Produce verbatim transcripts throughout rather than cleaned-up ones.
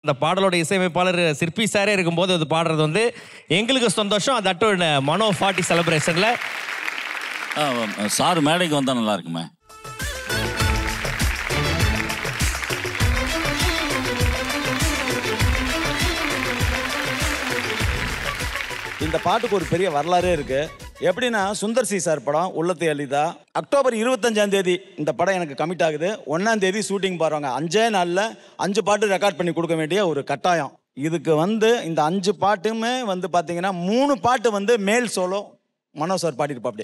இந்த பாடலோட இசையமைப்பாளர் சிற்பி சாரே இருக்கும்போது அது பாடுறது வந்து எங்களுக்கு சந்தோஷம். அது அட்டும் மனோ ஃபார்ட்டி செலிப்ரேஷன்ல சார் மேடைக்கு வந்தா நல்லா இருக்குமே. இந்த பாட்டுக்கு ஒரு பெரிய வரலாறே இருக்கு. எப்படின்னா சுந்தர் சி சார் படம் உள்ளத்தை அளிதா அக்டோபர் இருபத்தஞ்சாம் தேதி இந்த படம் எனக்கு கமிட் ஆகுது. ஒன்னாம் தேதி ஷூட்டிங் பாருவாங்க. அஞ்சே நாளில் அஞ்சு பாட்டு ரெக்கார்ட் பண்ணி கொடுக்க வேண்டிய ஒரு கட்டாயம். இதுக்கு வந்து இந்த அஞ்சு பாட்டுமே வந்து பார்த்தீங்கன்னா மூணு பாட்டு வந்து மேல் சோலோ மனோ சார் பாடியிருப்பாப்படி.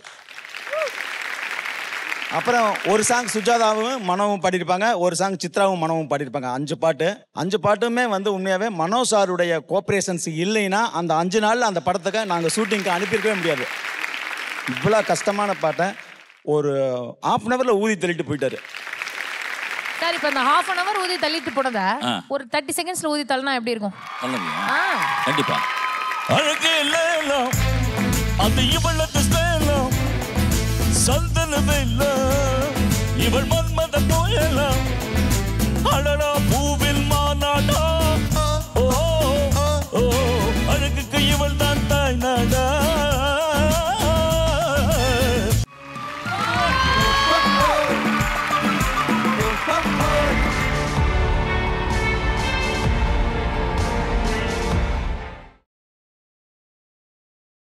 அப்புறம் ஒரு சாங் சுஜாதாவும் மனோவும் பாடியிருப்பாங்க, ஒரு சாங் சித்ராவும் மனோவும் பாடியிருப்பாங்க. அஞ்சு பாட்டு அஞ்சு பாட்டுமே வந்து உண்மையாகவே மனோ சாருடைய கோஆப்ரேஷன்ஸ் இல்லைன்னா அந்த அஞ்சு நாளில் அந்த படத்துக்கு நாங்கள் ஷூட்டிங்க்கு அனுப்பியிருக்கவே முடியாது. இவ்வளோ கஷ்டமான பாட்டை ஒரு ஹாஃப் அன் ஹவரில் ஊதி தள்ளிட்டு போயிட்டாரு சார். இப்போ இந்த ஹாஃப் அன் ஹவர் ஊதி தள்ளிட்டு போனத ஒரு தேர்ட்டி செகண்ட்ஸ்ல ஊதி தள்ளினா எப்படி இருக்கும்? கண்டிப்பா. அழகே லேலம் அது இவளது சேலம் சந்தன வெல்ல இவள் மன்மத போயலாம்